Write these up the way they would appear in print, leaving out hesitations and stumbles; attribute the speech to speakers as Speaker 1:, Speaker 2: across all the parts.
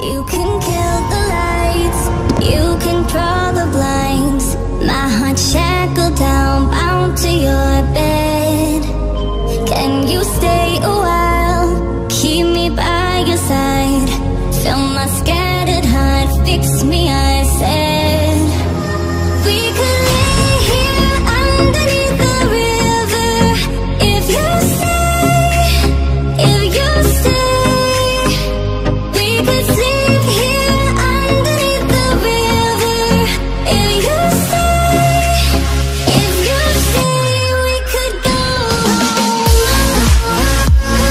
Speaker 1: You can kill the lights, you can draw the blinds. My heart shackled down, bound to your bed. Can you stay a while, keep me by your side? Fill my scattered heart, fix me, I said. We could lay here underneath the river. If you stay, if you stay, we could sleep here underneath the river. If you stay, if you stay, we could go home.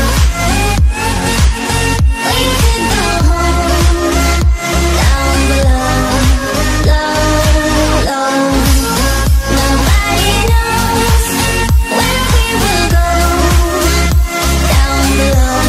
Speaker 1: We could go home, down below, low, low. Nobody knows where we will go, down below,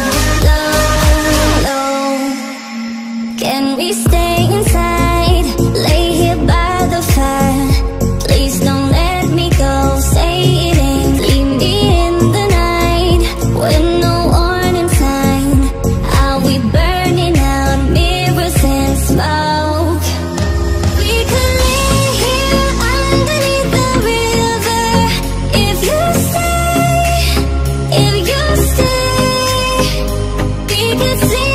Speaker 1: low, low. Can we stay inside, lay here by the fire? Please don't let me go, say it ain't. Leave me in the night with no warning sign. Are we burning out mirrors and smoke? We could lay here underneath the river. If you stay, if you stay, we could sleep